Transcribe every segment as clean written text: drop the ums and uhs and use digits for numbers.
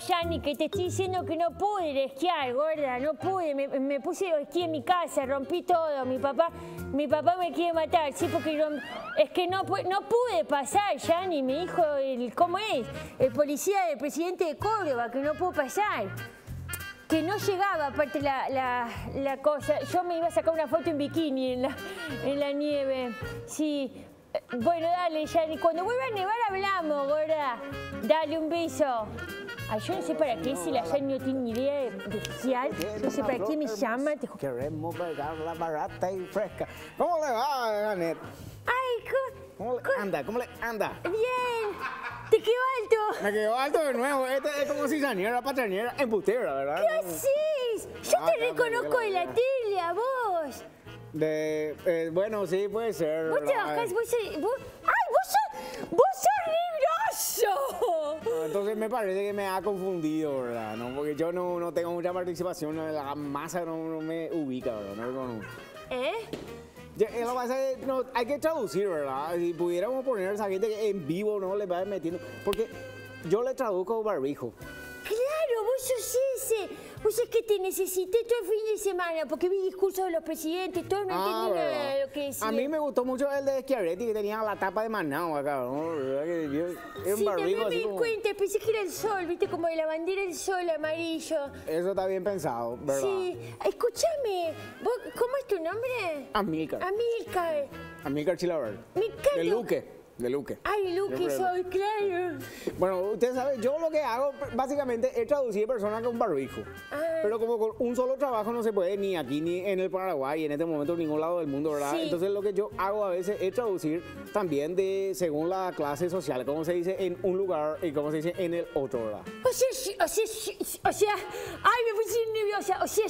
Yanni, que te estoy diciendo que no pude ir a esquiar, gorda, no pude. Me puse a esquí en mi casa, rompí todo. Mi papá me quiere matar, sí, porque es que no pude pasar, Yanni, me dijo, ¿cómo es? El policía del presidente de Córdoba, que no pudo pasar. Que no llegaba, aparte la cosa. Yo me iba a sacar una foto en bikini en la nieve, sí. Bueno, dale, Yanni, cuando vuelva a nevar hablamos, gorda. Dale, un beso. Ay, yo no sé para qué, si la Yanni no tiene ni idea de esquiar. No sé para qué me llama. Queremos pegarla barata y fresca. ¿Cómo le va, Janet? Ay, ¿Cómo le anda? ¿Cómo le anda? Bien. Te quedó alto. Me quedó alto de nuevo. Este es como si Saniera patrañera embustera, ¿verdad? ¿Qué haces? Yo te reconozco de la tele, a vos. Bueno, sí, puede ser. Vos trabajás, vos sos ligroso. No, entonces me parece que me ha confundido, ¿verdad? No, porque yo no tengo mucha participación, la masa no me ubica, ¿verdad? No reconozco. Lo que pasa es que hay que traducir, ¿verdad? Si pudiéramos poner a esa gente que en vivo no le va metiendo, porque yo le traduzco barbijo. Claro, vos sos ese. Vos es que te necesité todo el fin de semana porque vi discursos de los presidentes, todo no entendí nada de lo que decían. A mí me gustó mucho el de Schiaretti que tenía la tapa de Manao acá, ¿no? Sí, también me di cuenta, pensé que era el sol, viste, como de la bandera del sol amarillo. Eso está bien pensado, ¿verdad? Sí, escúchame, ¿cómo es tu nombre? Amílcar. Amílcar. Amílcar Chilaver. Me encanta. De Luque. Ay, Luque soy, claro. Bueno, usted sabe, yo lo que hago básicamente es traducir personas con barbijo. Pero como con un solo trabajo no se puede ni aquí ni en el Paraguay, en este momento en ningún lado del mundo, ¿verdad? Sí. Entonces lo que yo hago a veces es traducir también según la clase social, cómo se dice en un lugar y cómo se dice en el otro, ¿verdad? O sea, ay, me puse nerviosa. O sea,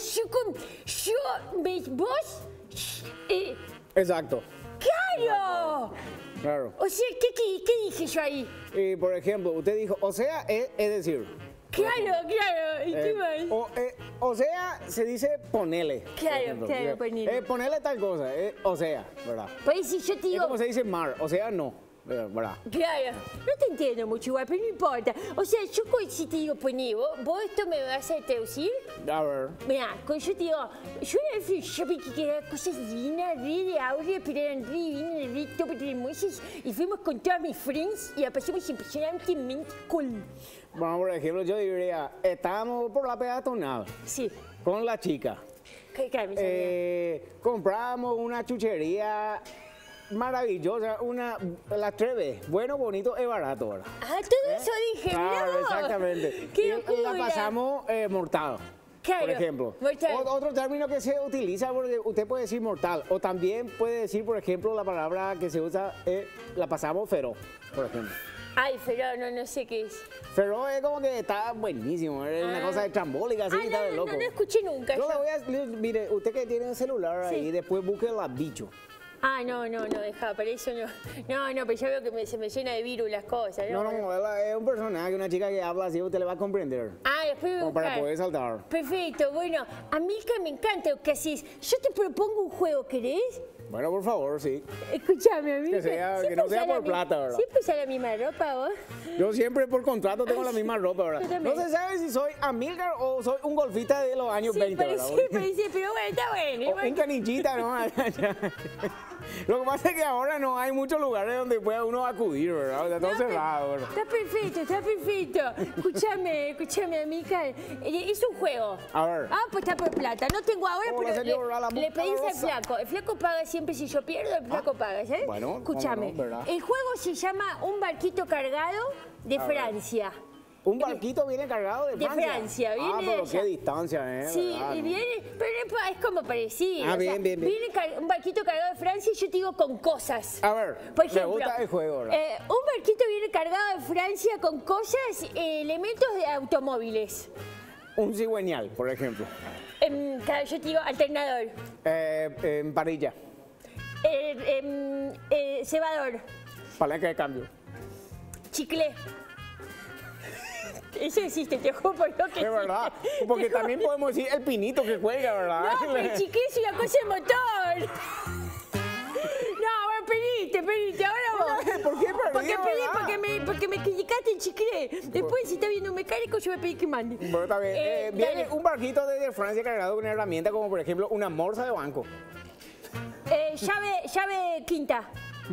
vos. Exacto. ¡Claro! Claro. O sea, ¿qué dije yo ahí? Por ejemplo, usted dijo, o sea, es decir. Claro. ¿Y qué más? O sea, se dice ponele. Claro, ponele. Ponele tal cosa, o sea, ¿verdad? Pues si yo te digo... Es como se dice mar, o sea, no. ¿Verdad? Claro, no te entiendo mucho igual, pero no importa. O sea, yo si te digo poné, vos esto me vas a traducir. A ver. Mira, cuando yo te digo, yo una vez yo vi que eran cosas divinas, re de aurea, pero eran re divinas, re top hermosas. Y fuimos con todas mis friends y la pasamos impresionantemente cool. Bueno, por ejemplo, yo diría, estábamos por la peatonal. Sí. Con la chica. Compramos una chuchería maravillosa, la Treve, bueno, bonito y barato, ¿verdad? Ah, todo eso dije, claro, no. Exactamente. ¡Qué y locura! la pasamos mortal. Claro, por ejemplo. Mortal. Otro término que se utiliza, porque usted puede decir mortal, o también puede decir, por ejemplo, la palabra que se usa, la pasamos feroz, por ejemplo. Ay, feroz, no sé qué es. Feroz es como que está buenísimo, es una cosa trambólica, así, está de loco. No escuché nunca. Yo le voy a, mire, usted que tiene el celular ahí, después busque la bicho. Ah, no, deja, para eso no. No, pero ya veo que se me llena de virus las cosas. No, es un personaje, una chica que habla así, usted le va a comprender. Ah, después como para poder saltar. Perfecto, bueno, a mí que me encanta lo que haces. Yo te propongo un juego, ¿querés? Bueno, por favor, sí. Escúchame, amiga. Que no sea por plata, ¿verdad? ¿Siempre usas la misma ropa vos? Yo siempre por contrato tengo la misma ropa, ¿verdad? No se sabe si soy Amílcar o soy un golfista de los años 20, ¿verdad? Sí, pero bueno, está bueno. O un canichita, ¿no? Lo que pasa es que ahora no hay muchos lugares donde pueda uno acudir, ¿verdad? O sea, todo cerrado, ¿verdad? Está perfecto. Escúchame, amiga. Es un juego. A ver. Ah, pues está por plata. No tengo ahora, pero le pedís al flaco. El flaco paga siempre si yo pierdo, el flaco paga, ¿sabes? Bueno, escúchame. No, el juego se llama Un barquito cargado de Francia. ¿Un barquito viene cargado de Francia? De Francia, viene de pero allá. qué distancia, ¿eh? Sí, ¿verdad? viene, pero es como parecido. Ah, bien. Viene un barquito cargado de Francia y yo te digo con cosas. A ver, por ejemplo, me gusta el juego, ¿verdad? Un barquito viene cargado de Francia con cosas, elementos de automóviles. Un cigüeñal, por ejemplo. Yo te digo alternador. Parrilla. Cebador. Palanca de cambio. Chicle. Eso existe, te juro por lo que es verdad, porque también podemos decir el pinito que cuelga, ¿verdad? No, pero el chicle es una cosa de motor. No, bueno, perdiste, ahora vos. ¿Por qué perdí? Porque porque me criticaste en Chiquiré. Después, si está viendo un mecánico, yo me pedí que mande. Bueno, está bien. Viene un barquito desde Francia cargado con herramientas como, por ejemplo, una morsa de banco. Llave quinta.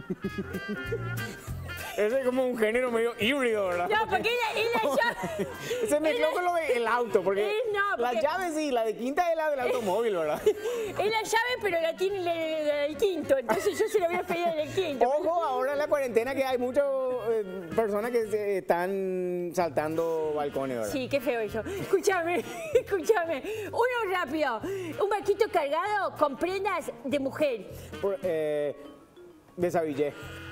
Ese es como un género medio híbrido, ¿verdad? No, porque es la llave. Se mezcló con lo del auto, porque no, la llave sí, la de quinta es la del automóvil, ¿verdad? Es la llave, pero la tiene el quinto, entonces yo se la voy a pedir en el quinto. Ojo, ahora en la cuarentena que hay muchas personas que se están saltando balcones, ¿verdad? Sí, qué feo eso. Escúchame. Uno rápido. Un barquito cargado con prendas de mujer. De Savillé.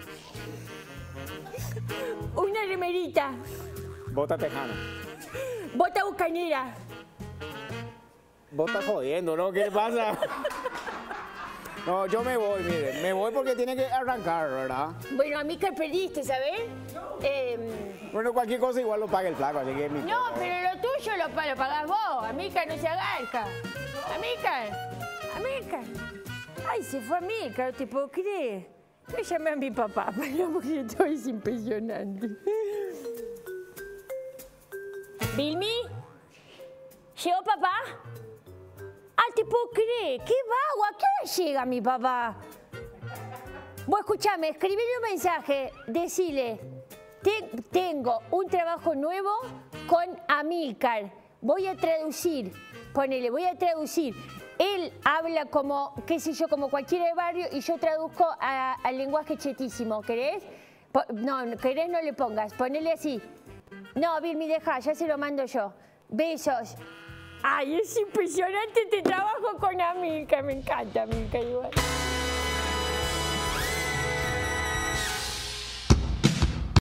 Una remerita. Bota tejana. Bota bucanera. Vos estás jodiendo, ¿no? ¿Qué pasa? No, yo me voy, mire. Me voy porque tiene que arrancar, ¿verdad? Bueno, Amílcar perdiste, ¿sabes? Bueno, cualquier cosa igual lo paga el flaco, así que... No, pero lo tuyo lo pagás vos. Amílcar no se agarca. Amílcar. Ay, se fue Amílcar, no te puedo creer. Yo llamé a mi papá, porque esto es impresionante. ¿Vilmi? ¿Llegó papá? Ah, te puedo creer. ¿Qué vago? ¿A qué hora llega mi papá? Vos escuchame, escribile un mensaje, decile, tengo un trabajo nuevo con Amílcar. Voy a traducir, ponele, voy a traducir. Él habla como, qué sé yo, como cualquiera de barrio y yo traduzco al lenguaje chetísimo. ¿Querés? No, querés no le pongas, ponele así. No, Vilmi, deja, ya se lo mando yo. Besos. Ay, es impresionante este trabajo con Amílcar, me encanta Amílcar igual.